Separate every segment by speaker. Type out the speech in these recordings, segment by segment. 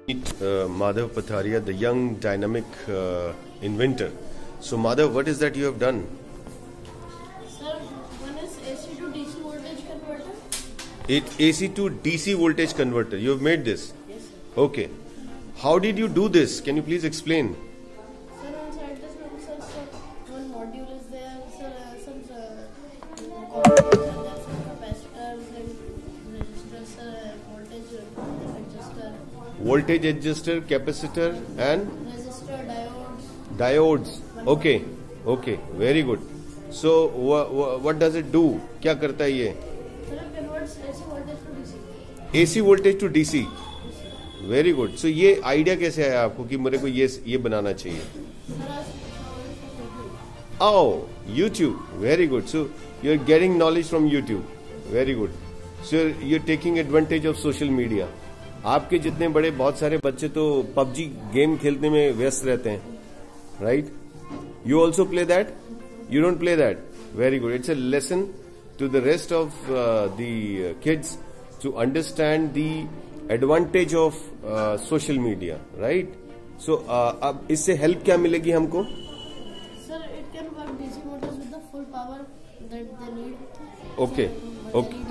Speaker 1: Madhav Patharia, the young dynamic inventor. So Madhav, what is that you have done?
Speaker 2: Sir, one is AC to DC voltage converter.
Speaker 1: AC to DC voltage converter. You have made this?
Speaker 2: Yes, sir.
Speaker 1: Okay. How did you do this? Can you please explain?
Speaker 2: Sir, inside this one, sir, one module is there, sir, some capacitors and resistors, sir,
Speaker 1: Voltage adjuster, capacitor and
Speaker 2: resistor,
Speaker 1: diodes. Okay. Okay. Very good. So what does it do? क्या करता है ये?
Speaker 2: Sir, it converts AC voltage to DC.
Speaker 1: AC voltage to DC. Very good. So ये idea कैसे आया आपको कि मेरे को ये बनाना चाहिए? Oh, YouTube. Very good. So you're getting knowledge from YouTube. Very good. So you're taking advantage of social media. आपके जितने बड़े बहुत सारे बच्चे तो PUBG गेम खेलने में व्यस्त रहते हैं, right? You also play that? You don't play that? Very good. It's a lesson to the rest of the kids to understand the advantage of social media, right? So अब इससे help क्या मिलेगी हमको?
Speaker 2: Sir, it can work DC motors with the full power that they need.
Speaker 1: Okay. Okay.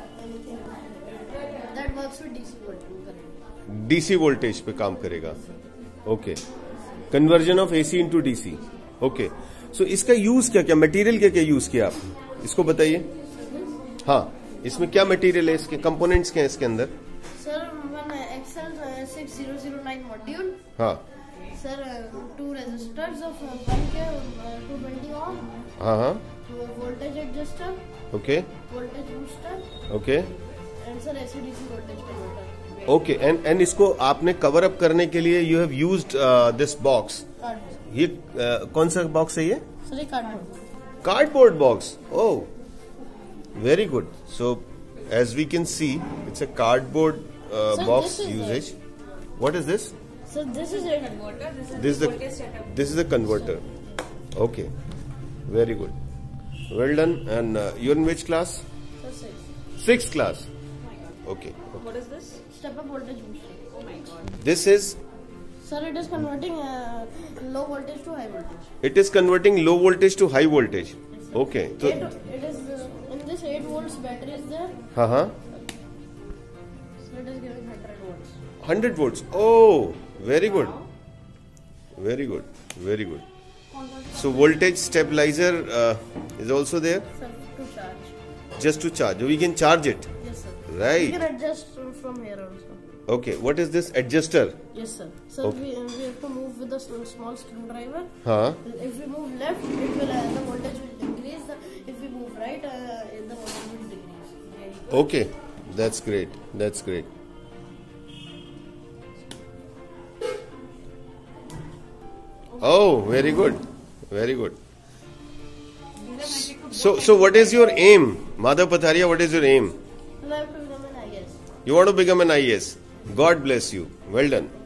Speaker 2: That works with DC voltage.
Speaker 1: DC voltage पे काम करेगा. Okay. Conversion of AC into DC. Okay. So इसका use क्या material क्या use किया आप? इसको बताइए. हाँ, इसमें क्या मटेरियल है? इसके कंपोनेंट्स क्या है इसके अंदर?
Speaker 2: Sir, one XL 6009 module.
Speaker 1: हाँ.
Speaker 2: Sir, two resistors of 1K 220 ohm.
Speaker 1: हाँ.
Speaker 2: Voltage adjuster.
Speaker 1: Okay.
Speaker 2: Voltage booster.
Speaker 1: Okay.
Speaker 2: And sir, AC/DC voltage converter.
Speaker 1: Okay. And इसको आपने कवर अप करने के लिए you have used this box.
Speaker 2: Cardboard.
Speaker 1: ये कौन सा बॉक्स है ये?
Speaker 2: Sir, ये cardboard.
Speaker 1: Cardboard box. Oh, very good. So as we can see, it's a cardboard box usage. What is this?
Speaker 2: So this is a converter.
Speaker 1: This is a converter. Okay, very good. Well done. And you're in which class?
Speaker 2: Sir, 6.
Speaker 1: Sixth class. Okay.
Speaker 3: What is this?
Speaker 2: Step-up voltage booster.
Speaker 3: Oh my god.
Speaker 1: This is.
Speaker 2: Sir, it is converting low voltage to high voltage.
Speaker 1: It is converting low voltage to high voltage. Okay. So.
Speaker 2: It is in this 8 volts battery is there.
Speaker 1: हाँ.
Speaker 2: So it is giving 100 volts.
Speaker 1: 100 volts. Oh, very good. Very good. Very good. So voltage stabilizer is also there.
Speaker 2: Sir, to charge.
Speaker 1: Just to charge. We can charge it.
Speaker 2: Yes, sir.
Speaker 1: Right.
Speaker 2: You can adjust from here also.
Speaker 1: Okay. What is this adjuster?
Speaker 2: Yes, sir. So
Speaker 1: Okay.
Speaker 2: we have to move with a small screwdriver.
Speaker 1: Huh.
Speaker 2: If we move left, it will the voltage will increase. If we move right, the voltage will decrease.
Speaker 1: Okay. That's great. That's great. Oh, very good. Very good. So what is your aim? Madhav Patharia, what is your aim?
Speaker 2: I have to become an IS.
Speaker 1: You want to become an IAS. God bless you. Well done.